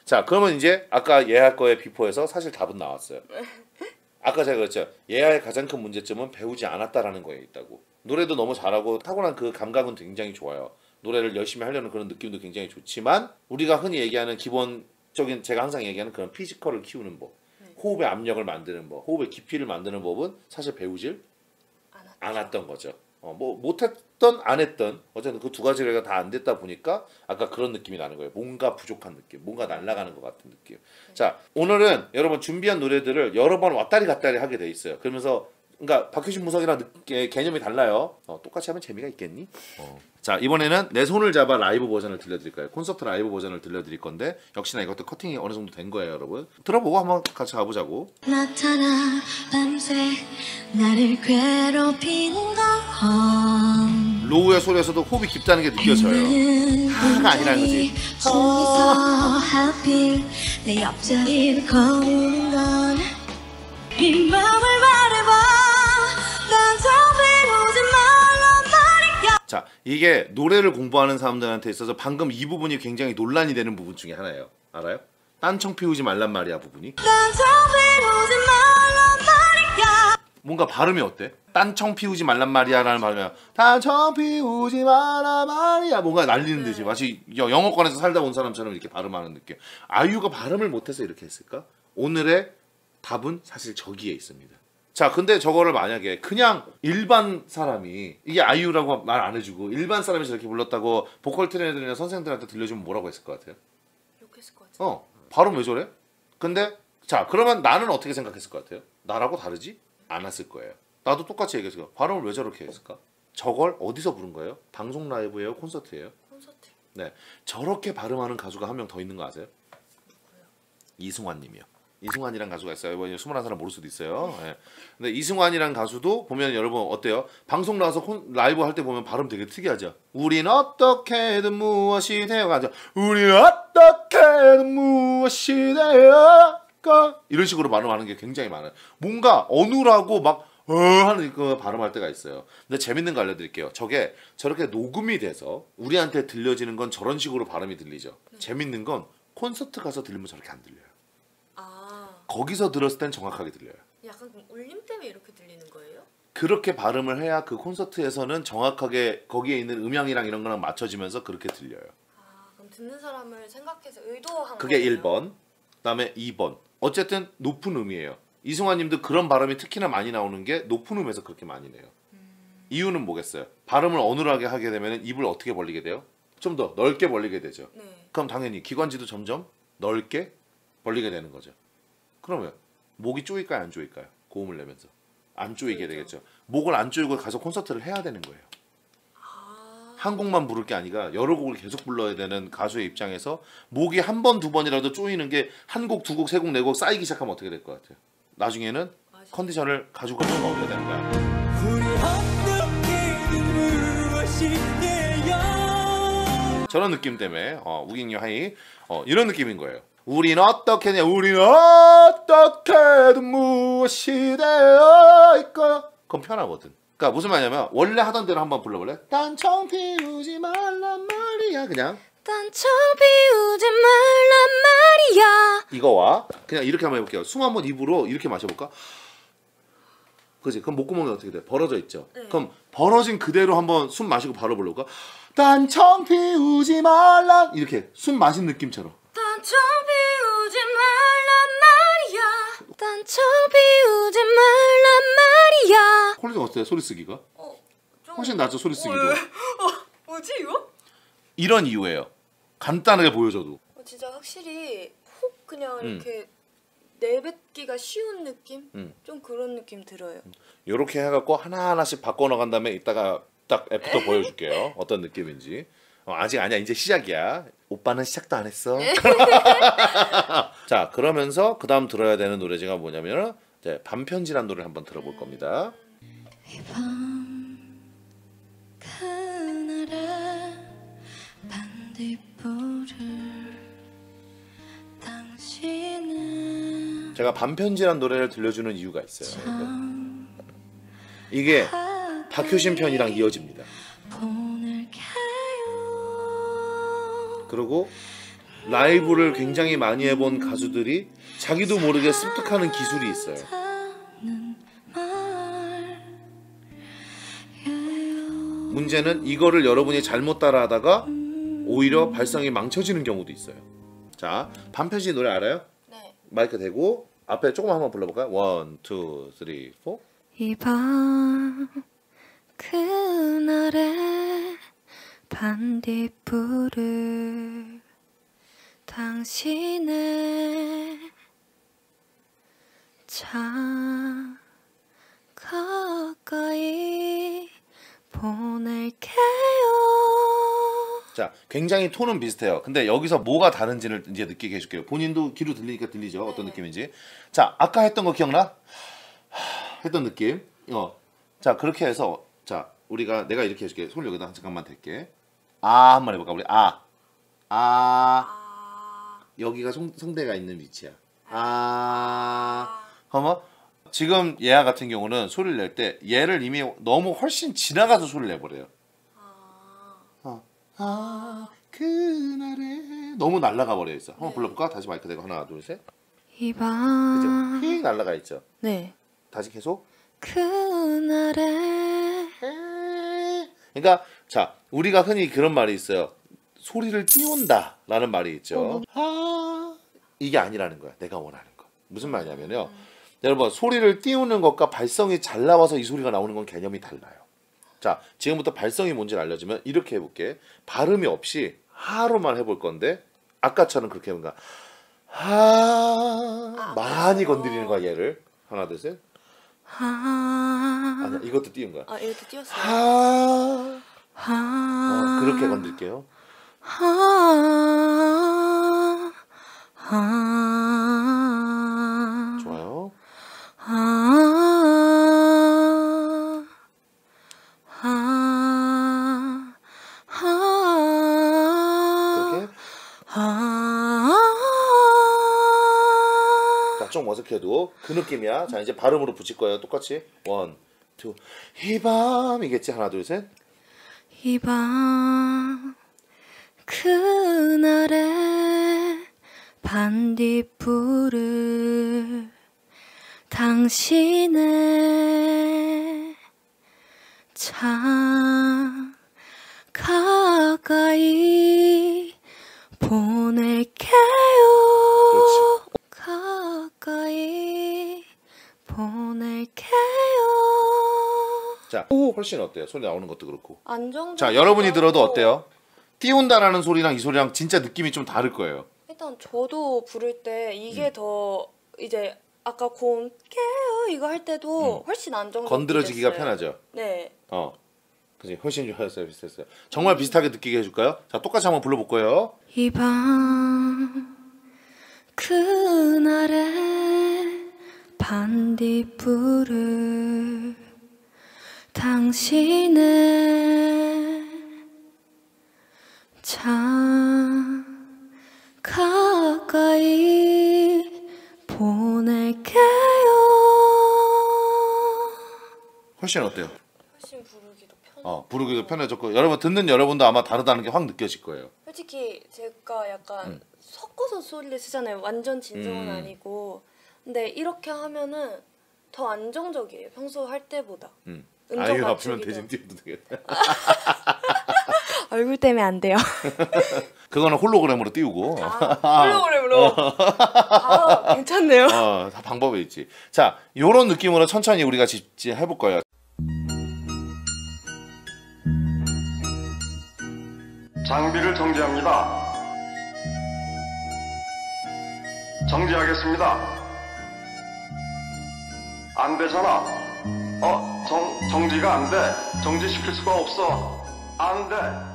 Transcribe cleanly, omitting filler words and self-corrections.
자, 그러면 이제 아까 예할 거의 비포에서 사실 답은 나왔어요. 아까 제가 그랬죠. 예아의 가장 큰 문제점은 배우지 않았다라는 거에 있다고. 노래도 너무 잘하고 타고난 그 감각은 굉장히 좋아요. 노래를 열심히 하려는 그런 느낌도 굉장히 좋지만 우리가 흔히 얘기하는 기본적인 제가 항상 얘기하는 그런 피지컬을 키우는 법, 호흡의 압력을 만드는 법, 호흡의 깊이를 만드는 법은 사실 배우질 않았던 거죠. 뭐 못했던 안 했던 어쨌든 그 두 가지가 다 안 됐다 보니까 아까 그런 느낌이 나는 거예요. 뭔가 부족한 느낌, 뭔가 날아가는 것 같은 느낌. 자, 오늘은 여러분 준비한 노래들을 여러 번 왔다리 갔다리 하게 돼 있어요. 그러면서 그러니까 박효신 무석이랑 개념이 달라요. 똑같이 하면 재미가 있겠니? 자, 이번에는 내 손을 잡아 라이브 버전을 들려드릴 거예요. 콘서트 라이브 버전을 들려드릴 건데 역시나 이것도 커팅이 어느 정도 된 거예요, 여러분. 들어보고 한번 같이 가보자고. 나타나 밤새 나를 괴롭히는 건 로우의 소리에서도 호흡이 깊다는 게 느껴져요. 하가 아니라는 거지. 저기서 하필 내 옆자리를 거두는 건 이 마음을 말해봐 난 배우지 말란 말이야. 자, 이게 노래를 공부하는 사람들한테 있어서 방금 이 부분이 굉장히 논란이 되는 부분 중에 하나예요. 알아요? 딴청 피우지 말란 말이야 부분이. 난 배우지 말란 말이야. 뭔가 발음이 어때? 딴청 피우지 말란 말이야 라는 발음이야. 딴청 피우지 말란 말이야. 뭔가 날리는 듯이 마치 영어권에서 살다 온 사람처럼 이렇게 발음하는 느낌. 아이유가 발음을 못해서 이렇게 했을까? 오늘의 답은 사실 저기에 있습니다. 자, 근데 저거를 만약에 그냥 일반 사람이 이게 아이유라고 말 안 해주고 일반 사람이 저렇게 불렀다고 보컬 트레이너들이나 선생들한테 들려주면 뭐라고 했을 것 같아요? 욕했을 것 같아. 발음 왜 저래? 근데 자, 그러면 나는 어떻게 생각했을 것 같아요? 나라고 다르지 않았을 거예요. 나도 똑같이 얘기했을 거예요. 발음을 왜 저렇게 했을까? 저걸 어디서 부른 거예요? 방송 라이브예요? 콘서트예요? 콘서트. 네, 저렇게 발음하는 가수가 한 명 더 있는 거 아세요? 누구요? 이승환님이요. 이승환이란 가수가 있어요. 21사람 모를 수도 있어요. 예. 근데 이승환이란 가수도 보면 여러분 어때요? 방송 나와서 라이브 할 때 보면 발음 되게 특이하죠. 우린 어떻게든 무엇이 되어가죠. 우린 어떻게든 무엇이 되어가 이런 식으로 발음하는 게 굉장히 많아요. 뭔가 어눌하고 막 하는 그 발음할 때가 있어요. 근데 재밌는 거 알려드릴게요. 저게 저렇게 녹음이 돼서 우리한테 들려지는 건 저런 식으로 발음이 들리죠. 재밌는 건 콘서트 가서 들리면 저렇게 안 들려요. 거기서 들었을 땐 정확하게 들려요. 약간 울림 때문에 이렇게 들리는 거예요? 그렇게 발음을 해야 그 콘서트에서는 정확하게 거기에 있는 음향이랑 이런 거랑 맞춰지면서 그렇게 들려요. 그럼 듣는 사람을 생각해서 의도한 그게 거예요? 1번. 그다음에 2번. 어쨌든 높은 음이에요. 이승환 님도 그런 발음이 특히나 많이 나오는 게 높은 음에서 그렇게 많이 내요. 이유는 뭐겠어요? 발음을 어눌하게 하게 되면 입을 어떻게 벌리게 돼요? 좀 더 넓게 벌리게 되죠. 네. 그럼 당연히 기관지도 점점 넓게 벌리게 되는 거죠. 그러면 목이 쪼일까요, 안 쪼일까요? 고음을 내면서 안 쪼이게 되겠죠. 목을 안 쪼이고 가서 콘서트를 해야 되는 거예요. 한 곡만 부를 게 아니라 여러 곡을 계속 불러야 되는 가수의 입장에서 목이 한 번, 두 번이라도 쪼이는 게 한 곡, 두 곡, 세 곡, 네 곡 쌓이기 시작하면 어떻게 될 것 같아요? 나중에는 컨디션을 가지고 갈 수가 없게 되는 거야. 저런 느낌 때문에 우깅유 하이 이런 느낌인 거예요. 우린 어떻게냐 우린 어떻게든 무엇이 되어 있고 그건 편하거든. 그러니까 무슨 말이냐면 원래 하던 대로 한번 불러볼래? 딴청 피우지 말란 말이야. 그냥 딴청 피우지 말란 말이야. 이거와 그냥 이렇게 한번 해볼게요. 숨 한번 입으로 이렇게 마셔볼까? 그지? 그럼 목구멍이 어떻게 돼? 벌어져 있죠? 네. 그럼 벌어진 그대로 한번 숨 마시고 바로 불러볼까? 딴청 피우지 말란 이렇게 숨 마신 느낌처럼 딴청 피우지 말란 말이야. 딴청 피우지 말란 말이야. 퀄리티가 어때요? 소리 쓰기가? 좀... 훨씬 낫죠 소리 쓰기도. 뭐지 이거? 이런 이유예요. 간단하게 보여줘도. 진짜 확실히 훅 그냥 이렇게 내뱉기가 쉬운 느낌? 좀 그런 느낌 들어요. 이렇게 해갖고 하나하나씩 바꿔나간 다음에 이따가 딱 애프터 보여줄게요. 어떤 느낌인지. 아직 아니야. 이제 시작이야. 오빠는 시작도 안 했어. 자, 그러면서 그 다음 들어야 되는 노래가 뭐냐면 이제 반편지란 노래를 한번 들어볼 겁니다. 이밤 그날의 반딧불을 당신은 제가 반편지란 노래를 들려주는 이유가 있어요. 이게 박효신 편이랑 이어집니다. 그리고 라이브를 굉장히 많이 해본 가수들이 자기도 모르게 습득하는 기술이 있어요. 문제는 이거를 여러분이 잘못 따라하다가 오히려 발성이 망쳐지는 경우도 있어요. 자, 반편지 노래 알아요? 네. 마이크 대고 앞에 조금 한번 불러볼까요? 1, 2, 3, 4. 이 밤 그날의 반딧불을 당신의 참 가까이 보낼게요. 자, 굉장히 톤은 비슷해요. 근데 여기서 뭐가 다른지를 이제 느끼게 해줄게요. 본인도 귀로 들리니까 들리죠? 어떤 느낌인지. 자, 아까 했던 거 기억나? 했던 느낌. 자, 그렇게 해서 자, 내가 이렇게 해줄게. 손 여기다 잠깐만 댈게. 아, 한번 해볼까? 우리 여기가 성대가 있는 위치야. 그러면 지금 얘야 같은 경우는 소리를 낼 때 얘를 이미 너무 훨씬 지나가서 소리를 내버려요. 그날에 너무 날아가 버려 있어. 한번 불러볼까? 다시 마이크 대고 하나, 둘, 셋. 이 밤 그죠? 휙 날아가 있죠. 네. 다시 계속. 그날의 그러니까 자, 우리가 흔히 그런 말이 있어요. 소리를 띄운다라는 말이 있죠. 이게 아니라는 거야. 내가 원하는 거. 무슨 말이냐면요. 여러분, 소리를 띄우는 것과 발성이 잘 나와서 이 소리가 나오는 건 개념이 달라요. 자, 지금부터 발성이 뭔지를 알려주면 이렇게 해볼게. 발음이 없이 하로만 해볼 건데 아까처럼 그렇게 해보니까 많이 건드리는 거야, 얘를. 하나, 둘, 셋. 아니야, 이것도 띄운 거야. 이것도 띄웠어요. 그렇게 건들게요. 좋아요. 그렇게. 자, 좀 어색해도 그 느낌이야. 자, 이제 발음으로 붙일 거예요. 똑같이. 1, 2. 이 밤이겠지. 하나, 둘, 셋. 이 밤 그날의 반딧불을 당신의 참 가까이 보낼게요. 그렇지. 가까이 보낼게요. 자, 훨씬 어때요? 소리 나오는 것도 그렇고. 안정적. 자, 여러분이 들어도 어때요? 띄운다라는 소리랑 이 소리랑 진짜 느낌이 좀 다를 거예요. 일단 저도 부를 때 이게 더 이제 아까 고음 깨요 이거 할 때도 훨씬 안정적이 건드려지기가 됐어요. 편하죠. 네. 그지, 훨씬 좋았어요. 비슷했어요. 정말 비슷하게 느끼게 해줄까요? 자, 똑같이 한번 불러볼 거예요. 이 밤 그날의 반딧불을 당신의 참 가까이 보낼게요. 훨씬 어때요? 훨씬 부르기도 편해. 부르기도 편해졌고, 여러분 듣는 여러분도 아마 다르다는 게 확 느껴질 거예요. 솔직히 제가 약간 섞어서 소리를 쓰잖아요. 완전 진정은 아니고. 근데 이렇게 하면은 더 안정적이에요. 평소 할 때보다. 아이유 앞이면 대신 띄워도 되겠다. 얼굴 때문에 안 돼요. 그거는 홀로그램으로 띄우고. 홀로그램으로. 괜찮네요. 다 방법이 있지. 자, 요런 느낌으로 천천히 우리가 해볼 거예요. 장비를 정지합니다. 정지하겠습니다. 안 되잖아. 정지가 안 돼. 정지시킬 수가 없어. 안 돼.